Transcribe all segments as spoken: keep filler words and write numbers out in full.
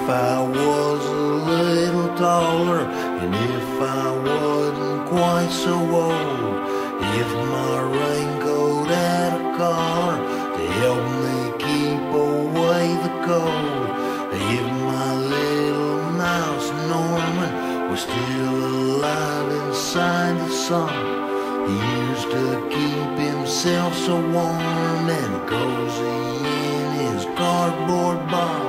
I was a little taller, and if I wasn't quite so old, if my raincoat had a collar to help me keep away the cold, if my little mouse Norman was still alive inside the sun, he used to keep himself so warm and cozy in his cardboard box.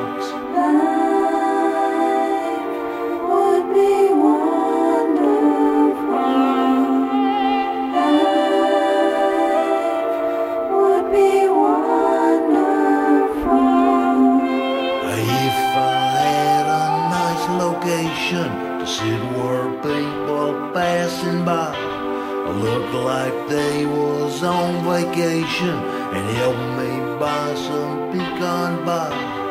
To sit where people passing by looked like they was on vacation and help me buy some pecan pie.